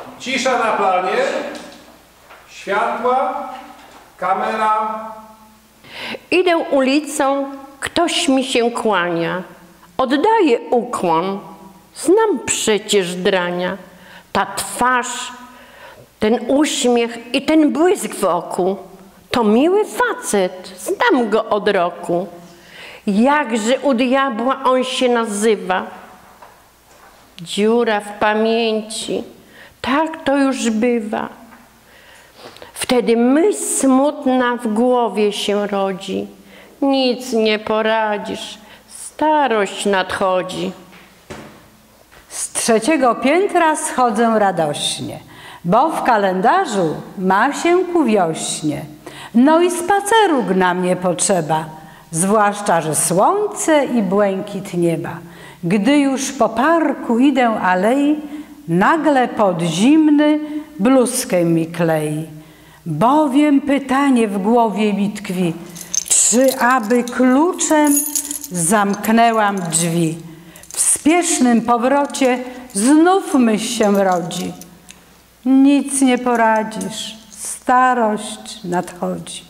Cisza na planie, światła, kamera. Idę ulicą, ktoś mi się kłania. Oddaję ukłon, znam przecież drania. Ta twarz, ten uśmiech i ten błysk wokół. To miły facet, znam go od roku. Jakże u diabła on się nazywa? Dziura w pamięci, tak to już bywa. Wtedy myśl smutna w głowie się rodzi. Nic nie poradzisz, starość nadchodzi. Z 3. piętra schodzę radośnie, bo w kalendarzu ma się ku wiośnie. No i spaceru gna mnie potrzeba, zwłaszcza, że słońce i błękit nieba. Gdy już po parku idę alei, nagle pod zimny bluzkę mi klei. Bowiem pytanie w głowie mi tkwi, czy aby kluczem zamknęłam drzwi. W spiesznym powrocie znów myśl się rodzi. Nic nie poradzisz, starość nadchodzi.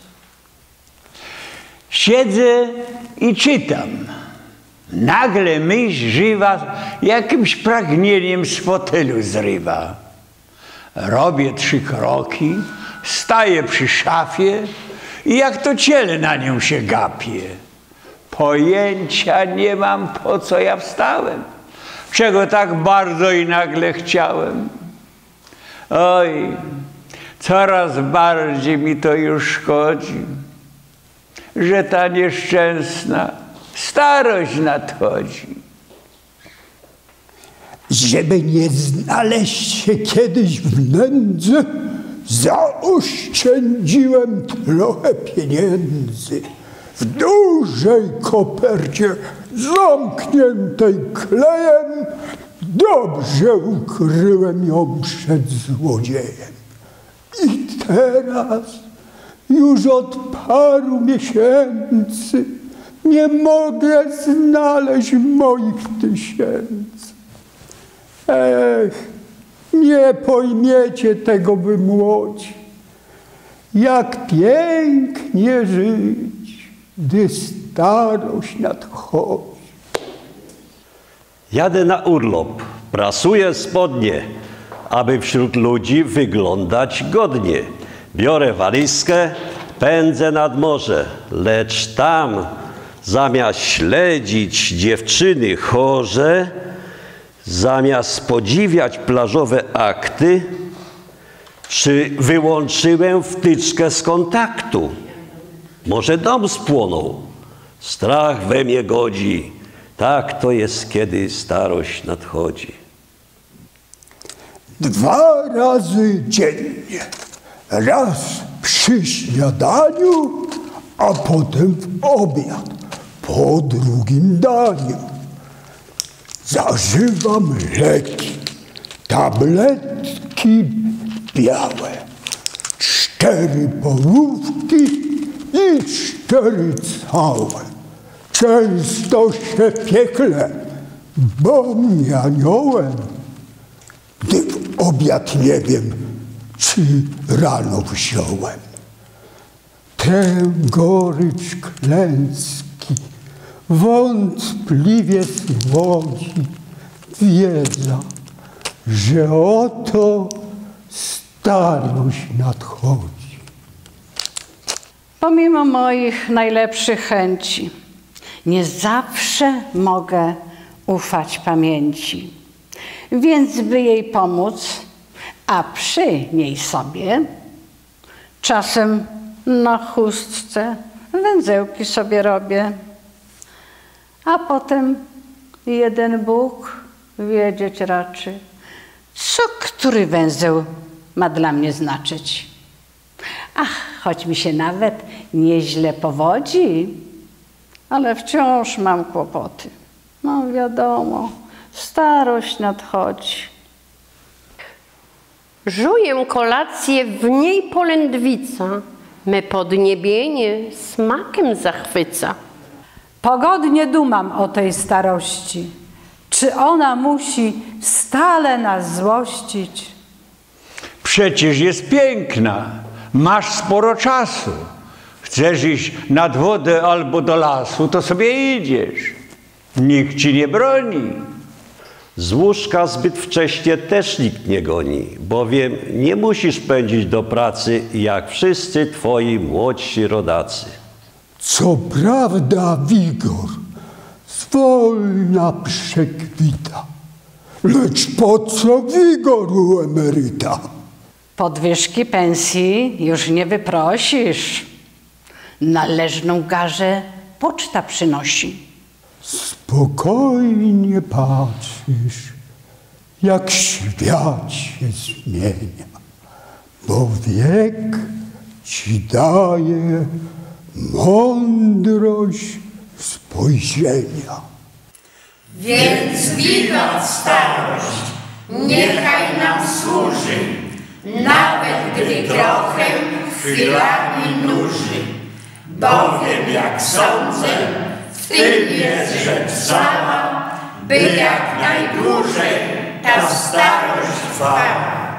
Siedzę i czytam. Nagle myśl żywa jakimś pragnieniem z fotelu zrywa. Robię 3 kroki, staję przy szafie i jak to ciele na nią się gapię. Pojęcia nie mam, po co ja wstałem, czego tak bardzo i nagle chciałem. Oj, coraz bardziej mi to już szkodzi, że ta nieszczęsna starość nadchodzi. Żeby nie znaleźć się kiedyś w nędzy, zaoszczędziłem trochę pieniędzy. W dużej kopercie zamkniętej klejem dobrze ukryłem ją przed złodziejem. I teraz już od paru miesięcy nie mogę znaleźć moich 1000. Ech, nie pojmiecie tego, wy młodzi, jak pięknie żyć, gdy starość nadchodzi. Jadę na urlop, prasuję spodnie, aby wśród ludzi wyglądać godnie. Biorę walizkę, pędzę nad morze, lecz tam zamiast śledzić dziewczyny chorze, zamiast podziwiać plażowe akty, czy wyłączyłem wtyczkę z kontaktu? Może dom spłonął? Strach we mnie godzi. Tak to jest, kiedy starość nadchodzi. 2 razy dziennie. Raz przy śniadaniu, a potem w obiad, po drugim daniu. Zażywam leki, tabletki białe, 4 połówki i 4 całe. Często się piekle, bo mnie aniołem, gdy w obiad nie wiem, czy rano wziąłem. Tę gorycz klęski wątpliwie słodzi wiedza, że oto starość nadchodzi. Pomimo moich najlepszych chęci, nie zawsze mogę ufać pamięci. Więc by jej pomóc, a przy niej sobie, czasem na chustce węzełki sobie robię. A potem jeden Bóg wiedzieć raczy, co który węzeł ma dla mnie znaczyć. Ach, choć mi się nawet nieźle powodzi, ale wciąż mam kłopoty. No wiadomo, starość nadchodzi. Żuję kolację, w niej polędwica, me podniebienie smakiem zachwyca. Pogodnie dumam o tej starości. Czy ona musi stale nas złościć? Przecież jest piękna, masz sporo czasu. Chcesz iść nad wodę albo do lasu, to sobie idziesz. Nikt ci nie broni. Z łóżka zbyt wcześnie też nikt nie goni, bowiem nie musisz pędzić do pracy jak wszyscy twoi młodsi rodacy. Co prawda wigor zwolna przekwita, lecz po co wigor u emeryta? Podwyżki pensji już nie wyprosisz. Należną garzę poczta przynosi. Spokojnie patrzysz, jak świat się zmienia, bo wiek ci daje mądrość spojrzenia. Więc wigor starość, niechaj nam służy, nawet gdy trochę chwilami nuży. Bowiem jak sądzę, w tym jest rzecz cała, by jak najdłużej ta starość trwała.